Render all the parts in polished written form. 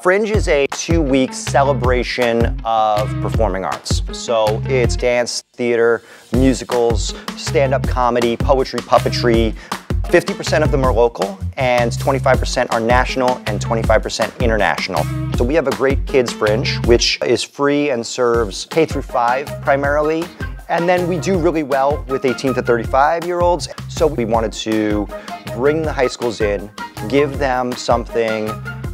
Fringe is a 2-week celebration of performing arts. So it's dance, theater, musicals, stand-up comedy, poetry, puppetry. 50% of them are local, and 25% are national and 25% international. So we have a great kids Fringe, which is free and serves K through 5 primarily. And then we do really well with 18 to 35-year-olds. So we wanted to bring the high schools in, give them something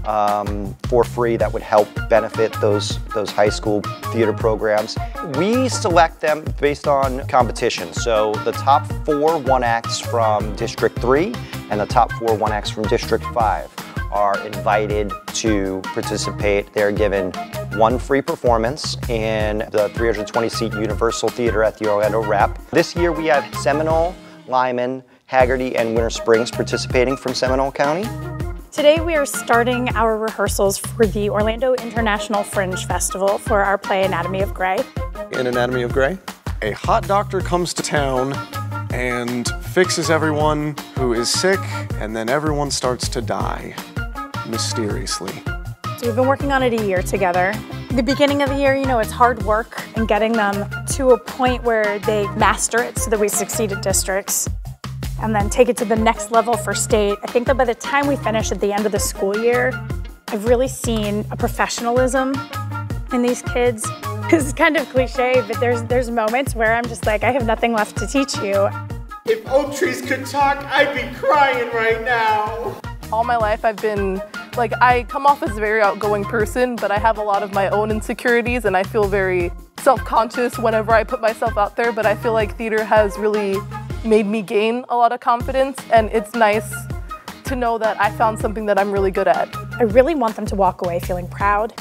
for free that would help benefit those high school theater programs. We select them based on competition. So the top 4 one-acts from District 3 and the top 4 one-acts from District 5 are invited to participate. They're given 1 free performance in the 320-seat Universal Theater at the Orlando Rep. This year we have Seminole, Lyman, Hagerty, and Winter Springs participating from Seminole County. Today we are starting our rehearsals for the Orlando International Fringe Festival for our play Anatomy of Grey. In Anatomy of Grey, a hot doctor comes to town and fixes everyone who is sick, and then everyone starts to die, mysteriously. So we've been working on it a year together. The beginning of the year, you know, it's hard work and getting them to a point where they master it so that we succeed at districts, and then take it to the next level for state. I think that by the time we finish at the end of the school year, I've really seen a professionalism in these kids. This is kind of cliche, but there's moments where I'm just like, I have nothing left to teach you. If oak trees could talk, I'd be crying right now. All my life I've been, like, I come off as a very outgoing person, but I have a lot of my own insecurities and I feel very self-conscious whenever I put myself out there, but I feel like theater has really made me gain a lot of confidence, and it's nice to know that I found something that I'm really good at. I really want them to walk away feeling proud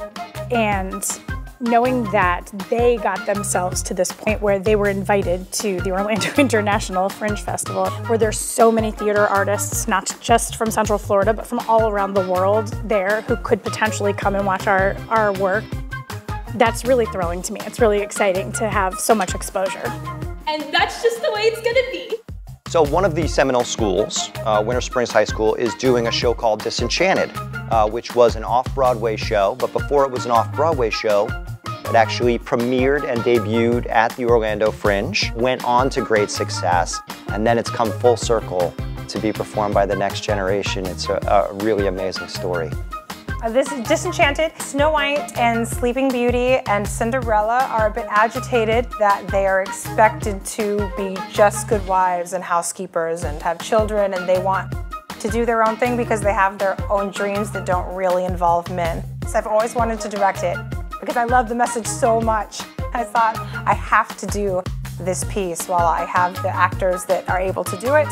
and knowing that they got themselves to this point where they were invited to the Orlando International Fringe Festival, where there's so many theater artists, not just from Central Florida, but from all around the world there who could potentially come and watch our work. That's really thrilling to me. It's really exciting to have so much exposure. And that's just the way it's gonna be. So one of the Seminole schools, Winter Springs High School, is doing a show called Disenchanted, which was an off-Broadway show, but before it was an off-Broadway show, it actually premiered and debuted at the Orlando Fringe, went on to great success, and then it's come full circle to be performed by the next generation. It's a really amazing story. This is Disenchanted. Snow White and Sleeping Beauty and Cinderella are a bit agitated that they are expected to be just good wives and housekeepers and have children, and they want to do their own thing because they have their own dreams that don't really involve men. So I've always wanted to direct it because I love the message so much. I thought I have to do this piece while I have the actors that are able to do it.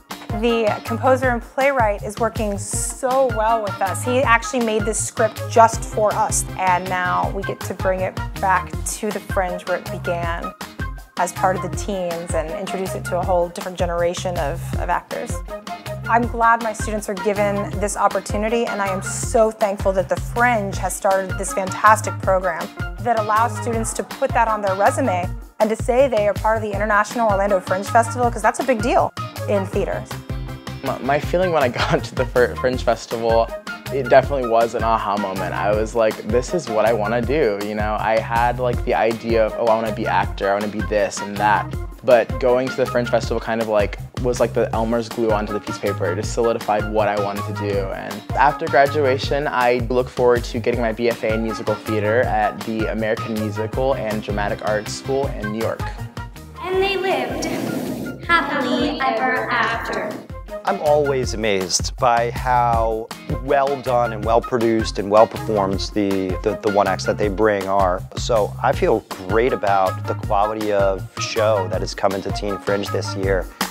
The composer and playwright is working so well with us. He actually made this script just for us, and now we get to bring it back to the Fringe where it began as part of the teens and introduce it to a whole different generation of actors. I'm glad my students are given this opportunity, and I am so thankful that the Fringe has started this fantastic program that allows students to put that on their resume and to say they are part of the International Orlando Fringe Festival, because that's a big deal in theater. My feeling when I got to the Fringe Festival, it definitely was an aha moment. I was like, this is what I want to do, you know? I had like the idea of, oh, I want to be actor, I want to be this and that. But going to the Fringe Festival kind of like was like the Elmer's glue onto the piece of paper. It just solidified what I wanted to do. And after graduation, I look forward to getting my BFA in musical theater at the American Musical and Dramatic Arts School in New York. And they lived happily ever after. I'm always amazed by how well done and well produced and well performed the one acts that they bring are. So I feel great about the quality of show that has come into Teen Fringe this year.